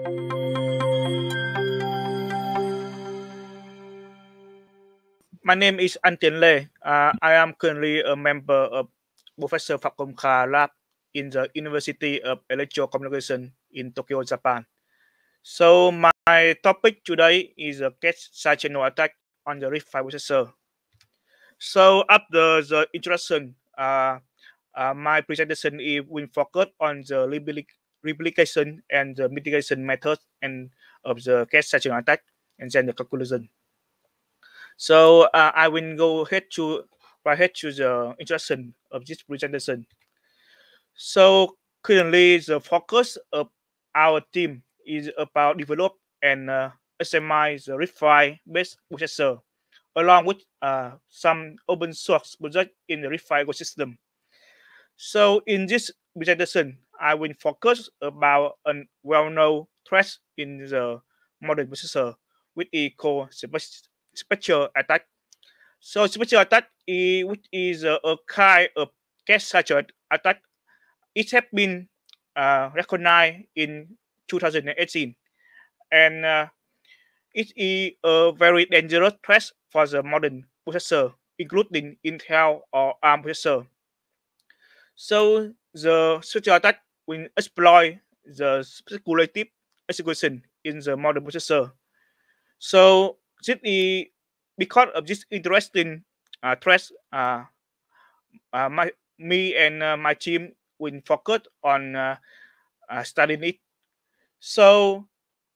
My name is An Tien Lê. I am currently a member of Professor Phạm Công Kha Lab in the University of Electrocommunication in Tokyo, Japan. So my topic today is a cache side channel attack on the RISC-V processor. So after the introduction, my presentation will focus on the replication and the mitigation method and of the cache side channel attack, and then the conclusion. So I will go ahead to right ahead to the introduction of this presentation. So currently, the focus of our team is about develop and assemble the RISC-V based processor, along with some open source project in the RISC-V ecosystem. So in this presentation, I will focus about a well-known threat in the modern processor, which is called spectral attack. So spectral attack which is a kind of cache-centered attack. It has been recognized in 2018, and it is a very dangerous threat for the modern processor, including Intel or ARM processor. So the spectral attack will exploit the speculative execution in the modern processor. So this is because of this interesting threat. Me and my team will focus on studying it. So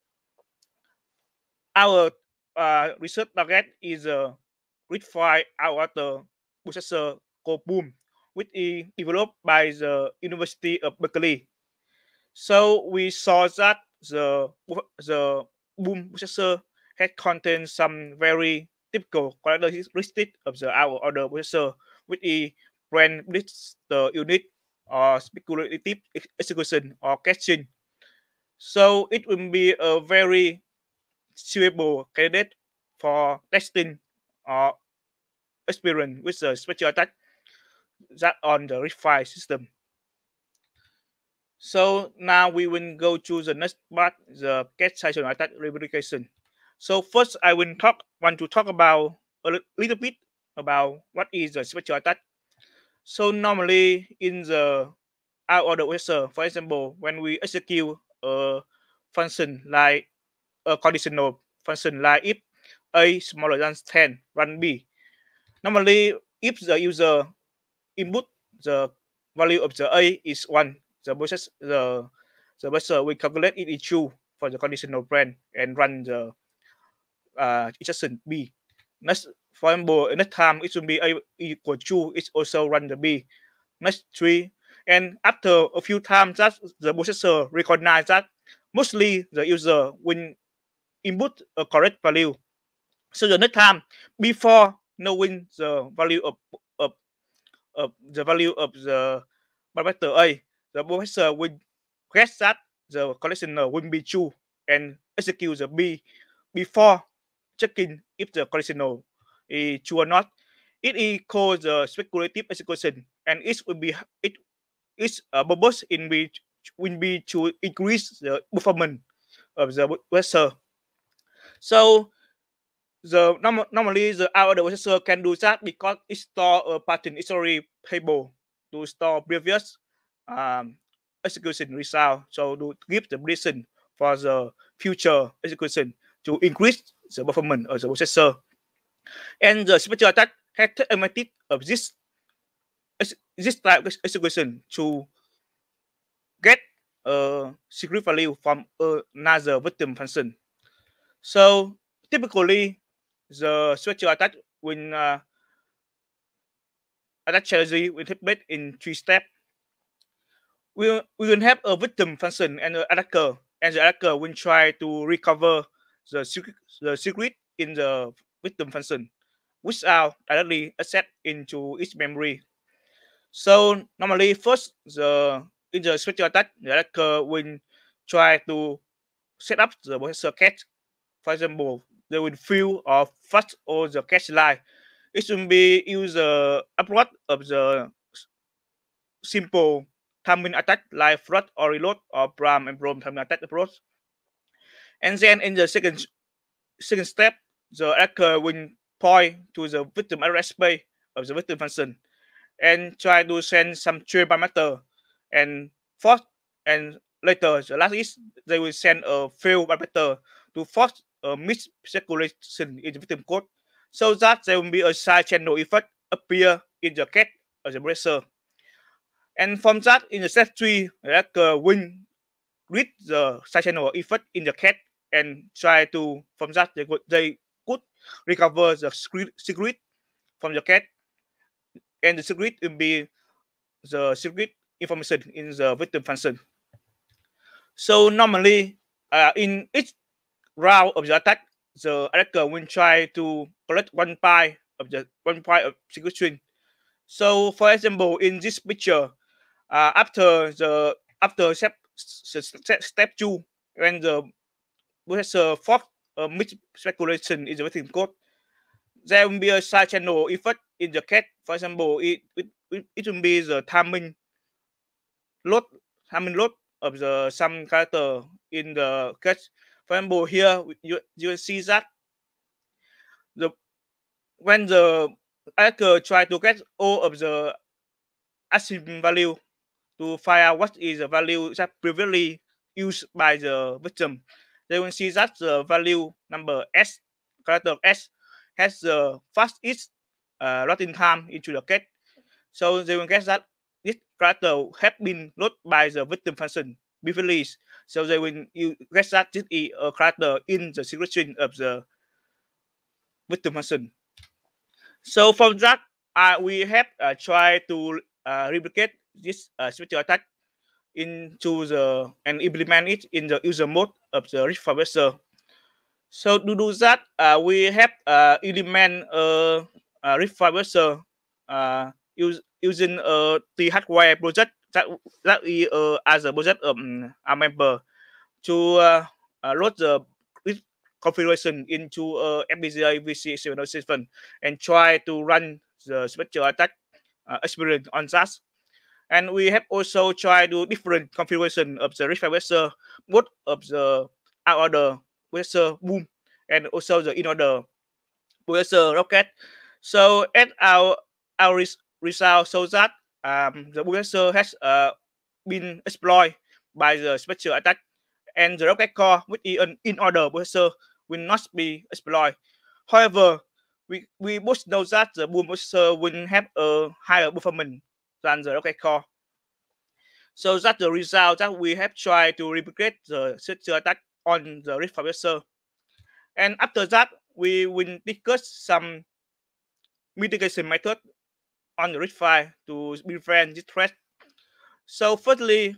our research target is a RISC-V outer processor called Boom, which is developed by the University of Berkeley. So we saw that the Boom processor had contained some very typical characteristics of the our order processor, which is brand blitz the unit or speculative execution or caching. So it will be a very suitable candidate for testing or experience with the spectral attack that on the RISC-V system. So now we will go to the next part, the cache side channel attack replication. So first, I want to talk about a little bit about what is the spectral attack. So normally in the out order processor, for example, when we execute a function like a conditional function like if a smaller than 10 run b, normally if the user input the value of the a is 1, the processor will calculate it is true for the conditional brand and run the instruction b. Next, for example, next time it should be a equal to, it also run the b. Next 3, and after a few times that the processor recognize that mostly the user will input a correct value. So the next time, before knowing the value of the value of the parameter a, the processor will guess that the conditioner will be true and execute the b before checking if the conditional is true or not. It is called the speculative execution, and it its purpose in which will be to increase the performance of the processor. So normally the our processor can do that because it store a pattern history table to store previous um, execution result. So to give the reason for the future execution to increase the performance of the processor. And the spectral attack has advantage of this type of execution to get a secret value from another victim function. So typically, the spectral attack when attack strategy will take place in 3 steps. We will have a victim function and an attacker, and the attacker will try to recover the secret in the victim function, which are directly accessed into its memory. So normally, first in the spectral attack, the attacker will try to set up the processor cache. For example, they will fill or flush all the cache line. It should be use the approach of the simple timing attack like flood or reload or prime and probe timing attack approach. And then in the second step, the attacker will point to the victim address space of the victim function and try to send some trade parameter. And fourth, and later the last is they will send a failed parameter to force a miscalculation in the victim code, so that there will be a side channel effect appear in the cat of the browser. And from that, in the step 3, the attacker will read the side channel effect in the cat and try to, from that they could recover the secret from the cat, and the secret will be the secret information in the victim function. So normally, in each round of the attack, the attacker will try to collect one byte of secret string. So, for example, in this picture, after step 2, when the processor fork mix speculation in the victim code, there will be a side channel effect in the cat. For example, it will be the load timing load of the some character in the cat. For example, here you will see that the when the attacker try to get all of the assumed value to find out what is the value that previously used by the victim, they will see that the value number s, character s, has the fastest loading time into the cat. So they will guess that this character have been loaded by the victim function previously. So they will guess that this is a character in the secret string of the victim function. So from that, we have tried to replicate this special attack into the and implement it in the user mode of the Rift Browser. So to do that, we have implement a Rift Browser using the hardware project that we as a project a member to load the configuration into FPGA VC707 and try to run the special attack experience on that. And we have also tried to different configuration of the Rift Browser, both of the out order browser boom and also the in order browser rocket. So at our result shows that the browser has been exploited by the special attack, and the rocket core with an in order browser will not be exploited. However, we both know that the boom browser will have a higher performance than the rocket core. So that's the result that we have tried to replicate the secure attack on the Rift Browser. And after that, we will discuss some mitigation method on the Rift file to prevent this threat. So firstly,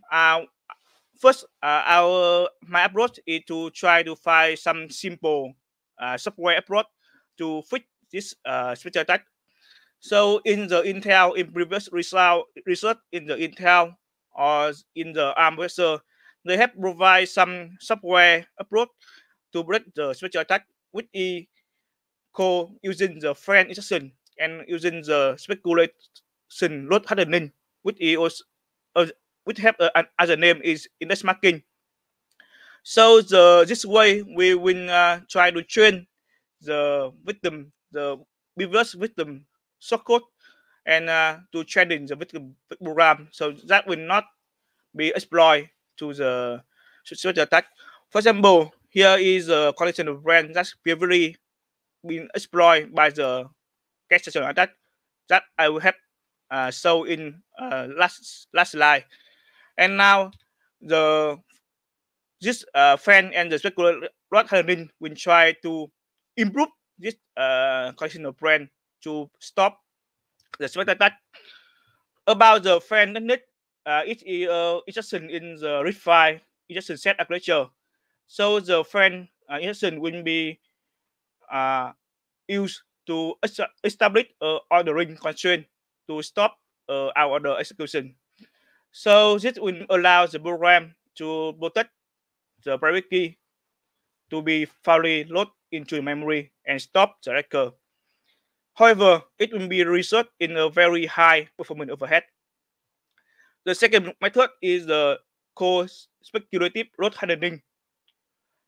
my approach is to try to find some simple software approach to fix this special attack. So in the Intel, in previous research in the Intel or in the ARM processor, they have provide some software approach to break the special attack, which is called using the friend instruction and using the speculation load hardening, which is also, which have as a name is index marking. So this way we will try to train the victim, the previous victim shortcode, and to training the victim program, so that will not be exploited to the social attack. For example, here is a collection of brands that's previously been exploited by the cat social attack that I will have show in last slide. And now the this fan and the specular rod hardening will try to improve this collection of brand to stop the sweat attack. About the fan technique, it is instruction in the refine instruction set architecture. So the fan instruction will be uh, used to establish ordering constraint to stop our order execution. So this will allow the program to protect the private key to be fully loaded into memory and stop the record. However, it will be resolved in a very high performance overhead. The second method is the co-speculative load hardening.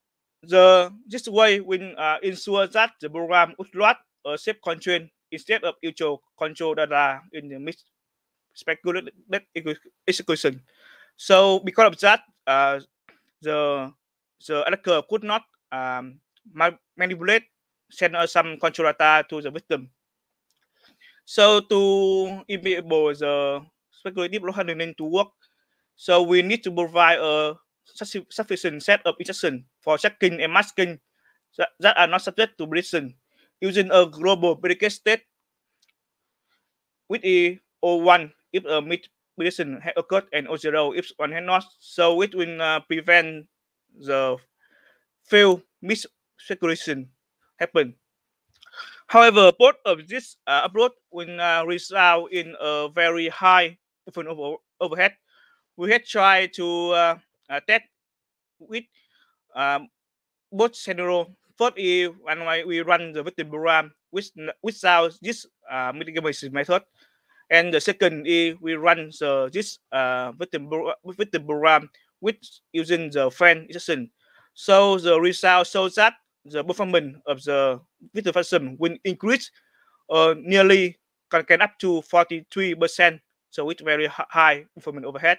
This way will ensure that the program would load a safe constraint instead of usual control data in the speculated execution. So because of that, the attacker could not manipulate send some control data to the victim. So to enable the speculative load handling to work, so we need to provide a sufficient set of instructions for checking and masking that are not subject to prediction using a global predicate state with a O1 if a mid prediction has occurred and O0 if one has not. So it will prevent the failed miscalculation happen. However, both of this approach will result in a very high overhead. We had tried to test with um, both scenario. First is when we run the victim program without this mitigation method, and the second is we run this victim program with using the fan instruction. So the result shows that the performance of the victim function will increase nearly can up to 43%. So it's very high performance overhead.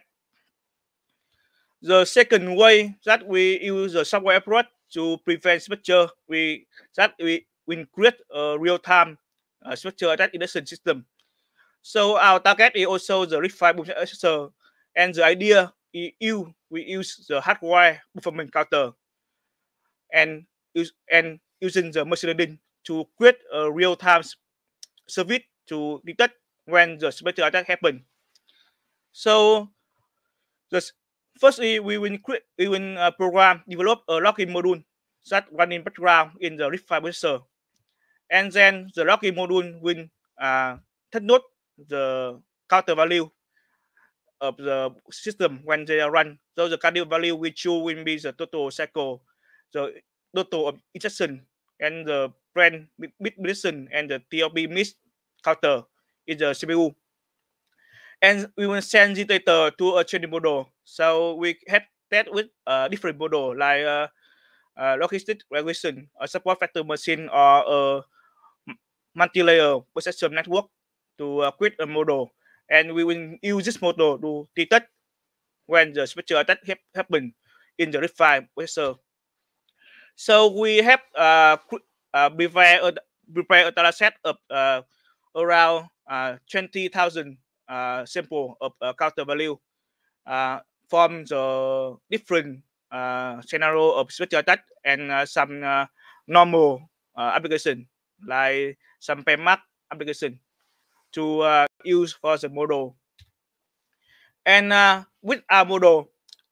The second way that we use the software approach to prevent spectre, we create a real-time spectre attack detection system. So our target is also the RISC-V boom accessor, and the idea is we use the hardware performance counter and using the machine learning to create a real-time service to detect when the spectre attack happen. So the firstly, we will program develop a login module that run in background in the RISC-V processor, and then the login module will take note the counter value of the system when they are run. So the counter value we choose will be the total cycle, the total of instruction, and the brand bit prediction and the TLB miss counter in the CPU. And we will send the data to a training model. So we have that with different model like logistic regression, a support factor machine, or a multi-layer processor network to create a model. And we will use this model to detect when the spectral attack happen in the RISC-V processor. So we have prepare a data set of around 20,000 sample of counter value from the different scenario of spectral attack and some normal application like some PEMAC application to use for the model. And with our model,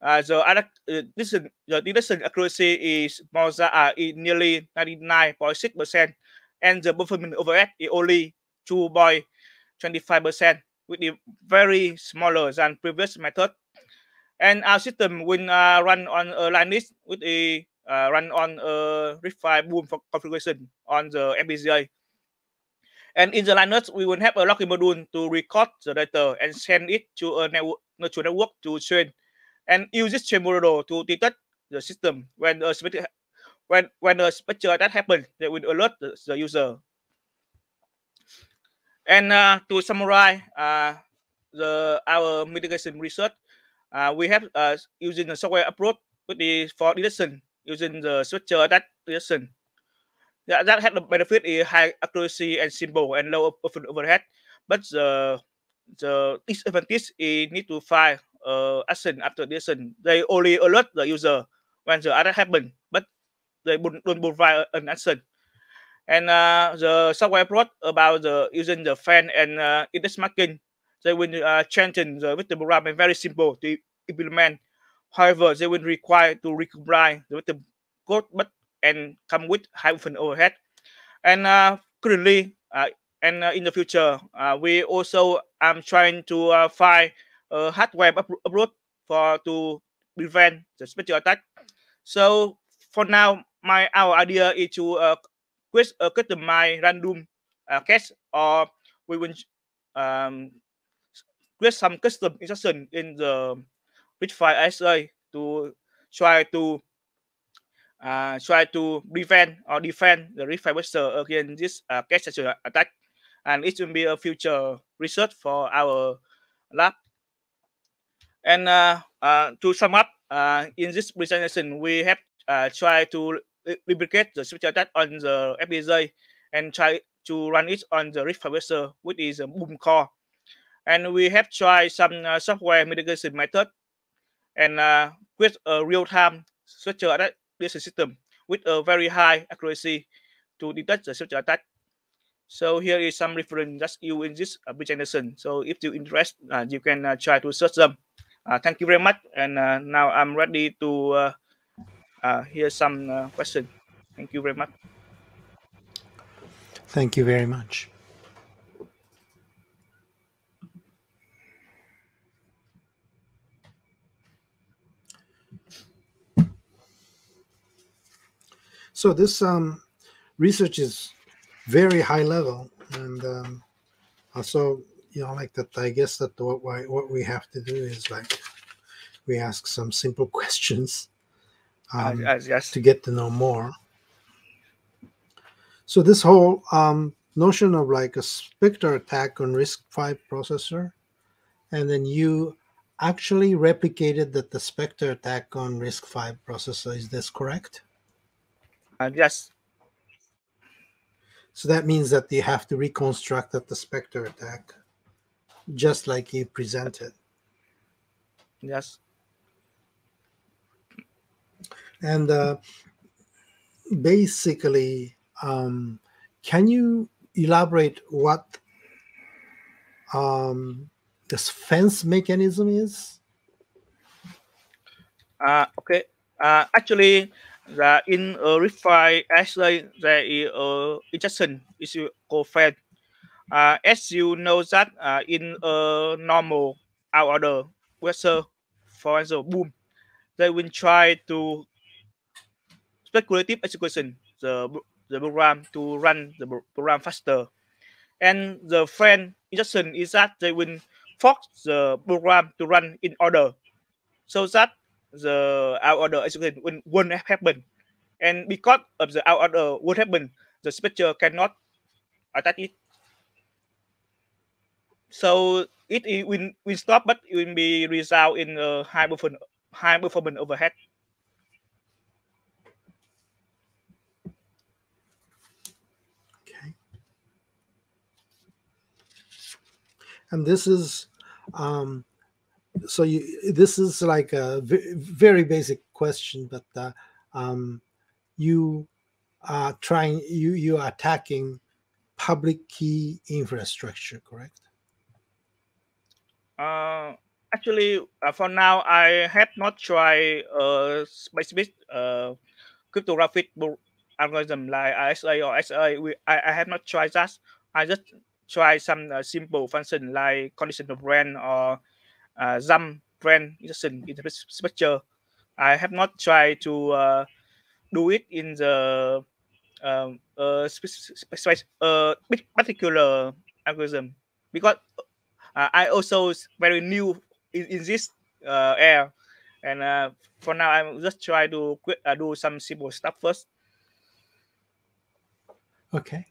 the detection accuracy is nearly 99.6%, and the performance overhead is only 2.25%, which is very smaller than previous method. And our system will run on a Linux with a run on a RISC-V boom configuration on the FPGA. And in the Linux, we will have a login module to record the data and send it to a neural network to train, and use this train model to detect the system when a spectral attack happens. They will alert the user. And to summarize our mitigation research, we have using the software approach with the for detection using the spectral attack detection. That had the benefit is high accuracy and simple and low overhead, but the disadvantage is need to file action after detection. They only alert the user when the attack happen, but they don't provide an action. And the software approach about the using the fan and index marking, they will change the victim program and very simple to implement. However, they will require to recombine the victim code, but and come with high overhead. And currently, and in the future, we also trying to find a hardware approach for to prevent the spectral attack. So for now, our idea is to customize random cache, or we will um, create some custom instruction in the RISC-V ISA to try to try to prevent or defend the Rift Viruser against this cache attack, and it will be a future research for our lab. And to sum up, in this presentation, we have tried to replicate the switch attack on the FPGA and try to run it on the Rift Viruser, which is a boom core. And we have tried some software mitigation method and create a real-time switch attack system with a very high accuracy to detect the switch attack. So here is some reference just you in this presentation. So if you're interested, you can try to search them. Thank you very much. And now I'm ready to hear some question. Thank you very much. Thank you very much. So this research is very high level, and also, like that. I guess that what we have to do is like we ask some simple questions Yes. to get to know more. So this whole notion of like a Spectre attack on RISC-V processor, and then you actually replicated that the Spectre attack on RISC-V processor. Is this correct? Yes. So that means that you have to reconstruct that the Spectre attack, just like you presented. Yes. And basically, can you elaborate what this fence mechanism is? Okay. Actually, in a RISC-V assay, there is a injection issue called FAN. As you know that in a normal out order processor, for example, boom, they will try to speculative execution the program to run the program faster. And the friend instruction is that they will force the program to run in order so that the out order execution won't happen. And because of the out order won't happen, the Spectre cannot attack it. So it will stop, but it will be result in a high performance overhead. Okay. And this is so this is like a very basic question, but you are you are attacking public key infrastructure, correct? Actually, for now, I have not tried specific cryptographic algorithm like RSA or SA. I have not tried that. I just try some simple function like conditional brand or jump brand instruction in the structure. I have not tried to do it in the particular algorithm because I also very new in this area, and for now I'm just try to do some simple stuff first. Okay.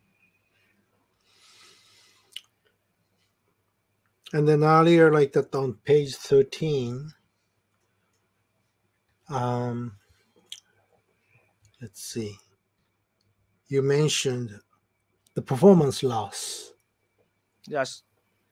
And then earlier, like that on page 13, let's see, you mentioned the performance loss. Yes.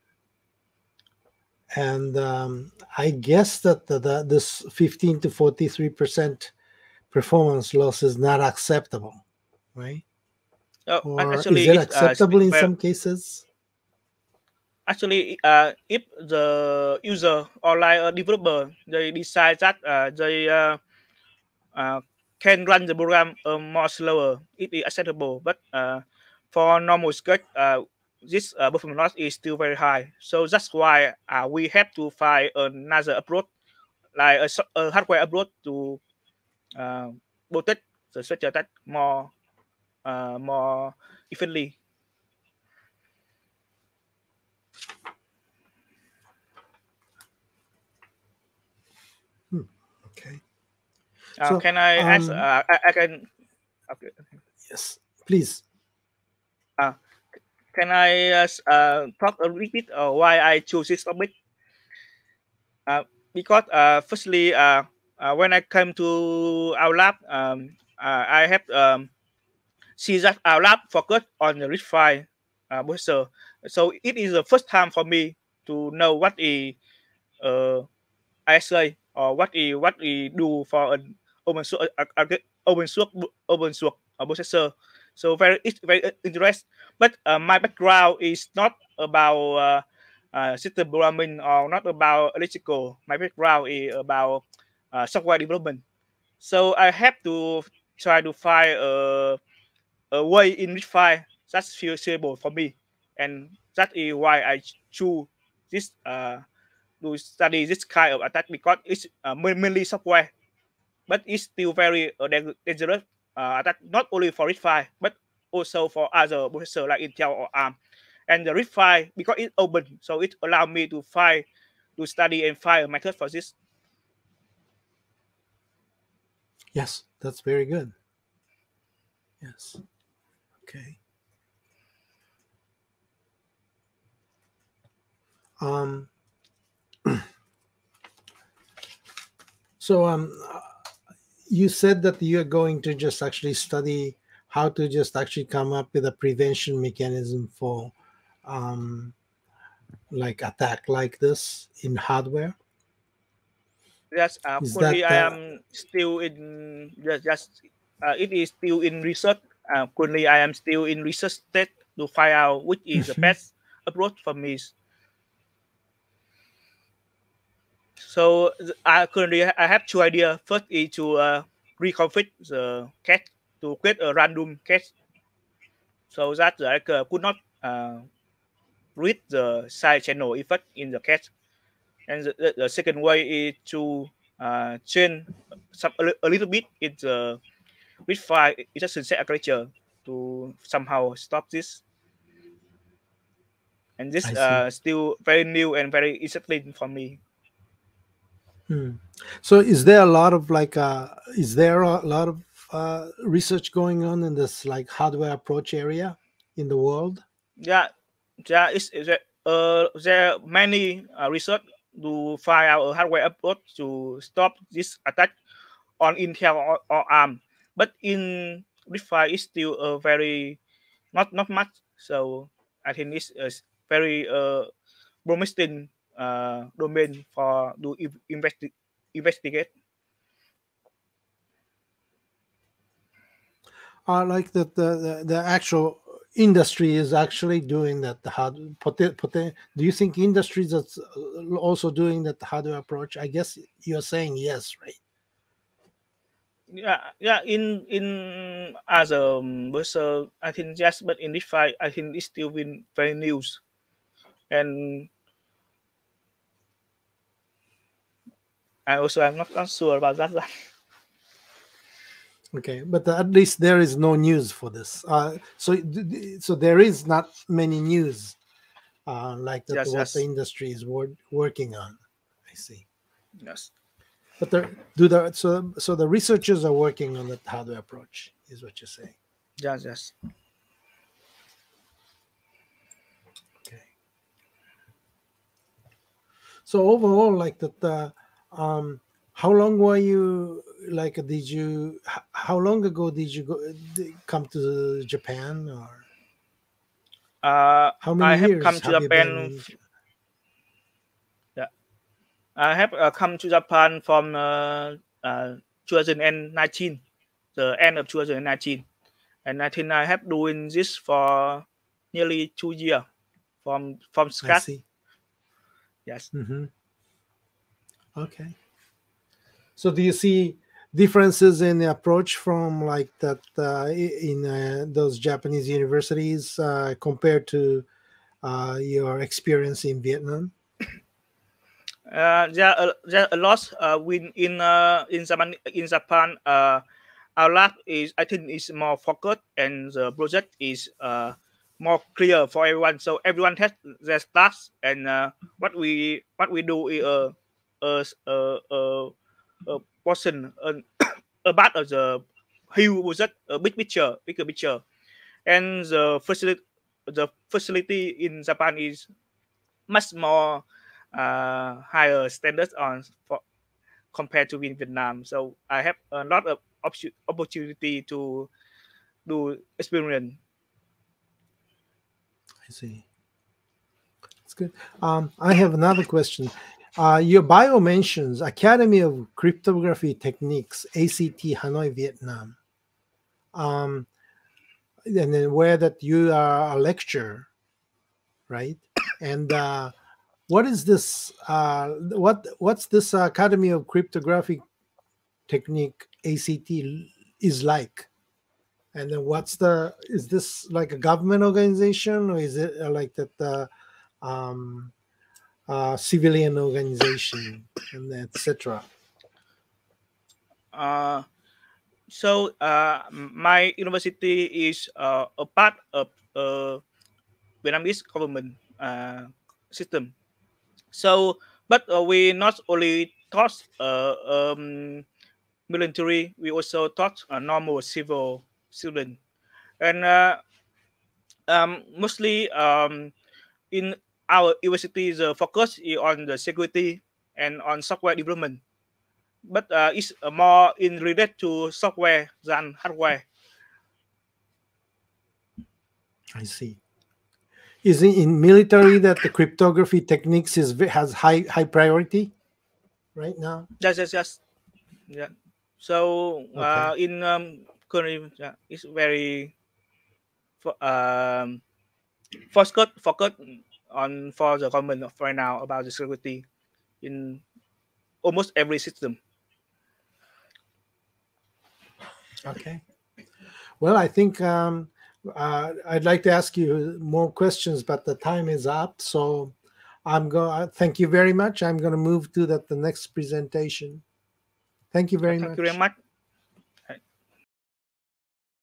And I guess that this 15 to 43% performance loss is not acceptable, right? Or is Actually, it it's acceptable in some cases? actually, if the user or like a developer they decide that they uh, can run the program more slower, it is acceptable. But for normal script, this performance loss is still very high. So that's why we have to find another approach, like a hardware approach to uh, protect the switch attack more efficiently. Okay. So Can I ask? I can. Okay. yes, please. Uh, can I talk a little bit why I choose this topic? Because firstly, when I came to our lab, I have see that our lab focus on the RISC-V processor. So it is the first time for me to know what is ISA or what we do for an open source processor. So it's very interesting. But my background is not about system programming or not about electrical. My background is about software development. So I have to try to find a way in which file that's feasible for me, and that is why I choose this to study this kind of attack because it's mainly software, but it's still very dangerous attack not only for RISC-V but also for other processor like Intel or ARM. And the RISC-V because it's open, so it allows me to study and find a method for this. Yes, that's very good. Yes. Okay. Um. So you said that you are going to just actually study how to just actually come up with a prevention mechanism for like attack like this in hardware. Yes, Is currently that I am still in just it is still in research. Currently I am still in research state to find out which is the Mhm. best approach for me. So currently I have two ideas. First is to reconfigure the cache to create a random cache so that the hacker could not read the side channel effect in the cache. And the second way is to change a little bit in the RISC-V instruction set architecture to somehow stop this. And this I see. still very new and very interesting for me. Hmm. So is there a lot of like is there a lot of research going on in this like hardware approach area in the world? Yeah, there are many research to find out a hardware approach to stop this attack on Intel or ARM. But in RISC-V is still a very not much. So I think it's a very promising domain for to investigate. Like that the actual industry is actually doing that the do you think industries that's also doing that hardware approach? I guess you're saying yes, right? Yeah. In as a browser, I think yes, but in this file, I think it's still been very new, and I also am not sure about that. Okay, but at least there is no news for this. So there is not many news like that Yes, what the yes, industry is working on. I see. yes, But so the researchers are working on that hardware approach, is what you're saying. yes. Okay. So overall, like that, how long were you like? How long ago did you come to Japan, or how many I have years come to have you been Japan. in? Yeah, I have come to Japan from 2019, the end of 2019, and I think I have doing this for nearly 2 years from I scratch. see. Yes. Mm-hmm. Okay. So do you see differences in the approach from like that in those Japanese universities compared to your experience in Vietnam? There are a lot in Japan. Our lab is I think is more focused and the project is more clear for everyone. So everyone has their tasks and what we do is a portion about the huge budget, bigger picture, and the facility in Japan is much more higher standards on for compared to in Vietnam. So I have a lot of opportunity to do experience. I see. That's good. I have another question. Your bio mentions Academy of Cryptography Techniques, ACT, Hanoi, Vietnam. And then where that you are a lecturer, right? And what is this? What's this Academy of Cryptographic Technique, ACT, is like? And then is this like a government organization, or is it like that um, civilian organization, and etc.? Uh, my university is a part of Vietnamese government system. So, but we not only taught military, we also taught normal civil student, and mostly in our university, the focus is on the security and on software development, but it's more in related to software than hardware. I see. Is it in military that the cryptography techniques has high priority right now? Just yeah. So Okay. in currently, yeah, it's very um focus on for the government of right now about the security in almost every system. Okay. Well, I think I'd like to ask you more questions, but the time is up. So thank you very much. I'm going to move to the next presentation. Thank you very Thank you very much. much.